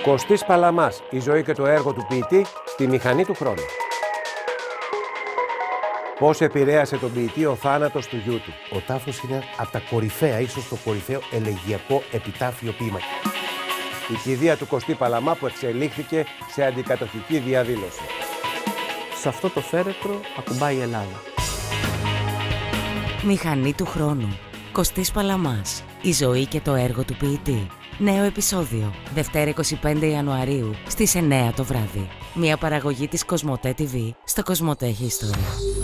Κωστής Παλαμάς, η ζωή και το έργο του ποιητή στη μηχανή του χρόνου. Πώς επηρέασε τον ποιητή ο θάνατος του γιού του. Ο τάφος είναι από τα κορυφαία, ίσως το κορυφαίο ελεγγυακό επιτάφιο ποίημα. Η κηδεία του Κωστή Παλαμά που εξελίχθηκε σε αντικατοχική διαδήλωση. Σε αυτό το φέρετρο ακουμπάει η Ελλάδα. Μηχανή του χρόνου. Κωστής Παλαμάς. Η ζωή και το έργο του ποιητή. Νέο επεισόδιο. Δευτέρα 25 Ιανουαρίου στις 9 το βράδυ. Μια παραγωγή της Κοσμοτέ TV στο Κοσμοτέ History.